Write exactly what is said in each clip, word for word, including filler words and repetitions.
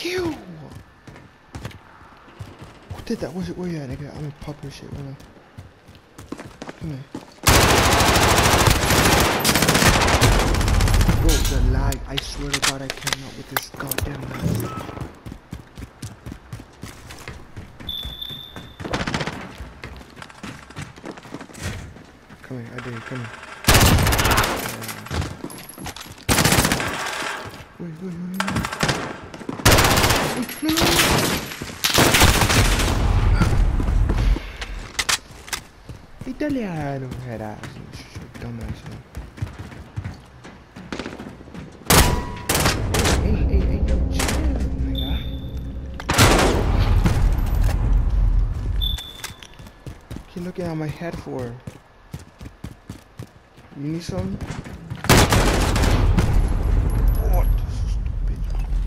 Q! Who did that? Where's it? Where you at, nigga? I'm gonna pop your shit right now. Come here. Bro, the lag. I swear to God, I cannot with this goddamn lag. Come here, I dare you, come here. Yeah. Wait, wait, wait, wait. Wait, no, no, no. Italiano, ragazzi, dumbass. Hey, hey, hey, yo, chill, nigga. Keep looking at my head for. You need some? Oh, this is stupid.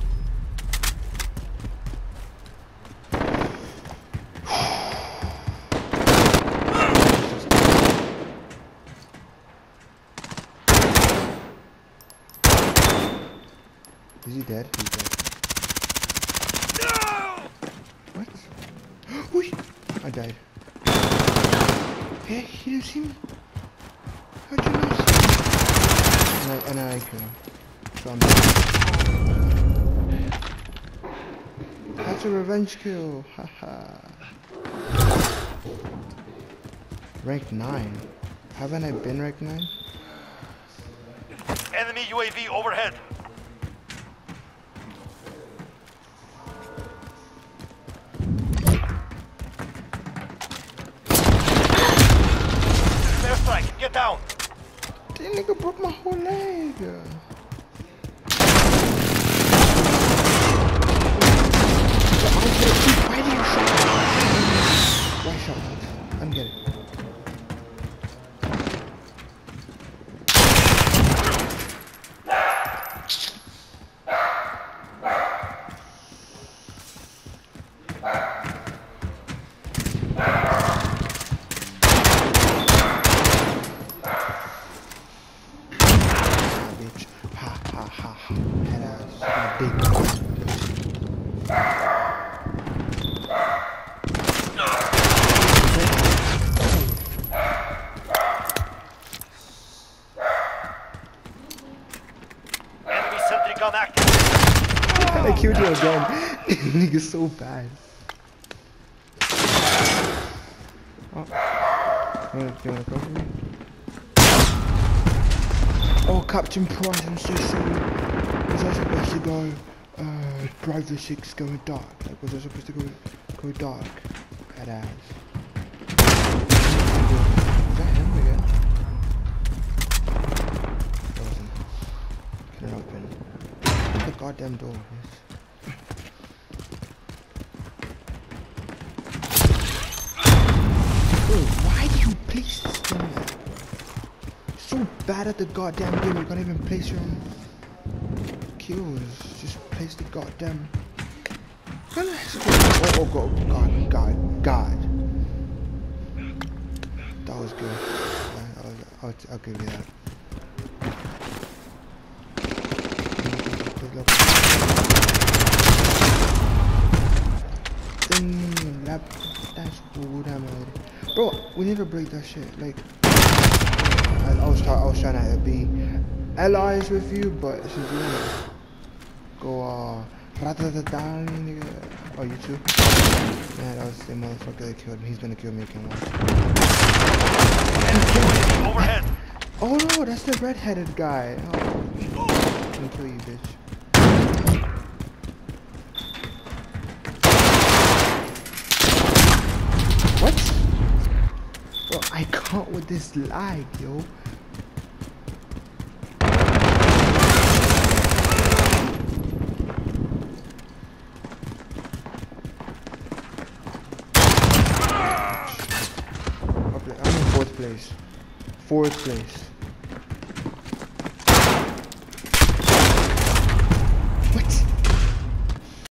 Is he dead? He's dead. No! What? Wait! I died. Hey, he didn't see me. How'd you not see me? And I, and I killed him. So I'm dead. That's a revenge kill. Haha. Rank nine. Haven't I been rank nine? Enemy U A V overhead. Airstrike, get down. That nigga broke my whole leg. Why do you shot? Why shot? I'm getting it. I killed you again. Nigga's so bad. Oh. You wanna, you wanna cover me? Oh, Captain Price, I'm so sorry. Was I supposed to go uh, Driver six going dark? Like, was I supposed to go go dark? Badass. Is that him again? It wasn't. Can it open? The goddamn door, yes. Bro, why do you place this thing there? So bad at the goddamn game, you can't even place your own kills. Just place the goddamn. Oh, oh god, god, god, god. That was good. I'll, I'll, I'll give you that. That's puta madre. Bro, we need to break that shit. Like, I, I was I was trying to be allies with you, but since you wanna go uh ratatata, nigga. Oh, you too? Man, that was the motherfucker that killed me. He's gonna kill me again. Overhead. Oh no, that's the red-headed guy. Oh, I'm gonna kill you, bitch. What? Bro, I can't with this lag, yo. I'm in fourth place. Fourth place.